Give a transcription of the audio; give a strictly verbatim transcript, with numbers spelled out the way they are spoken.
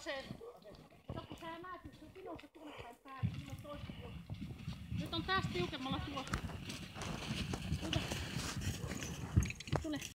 se... Kato, kun sä näet, että se on pinossa tuonne päin päälle, niin on toista puolta. Nyt on tästä tiukemmalla tuo. Tule. Tule.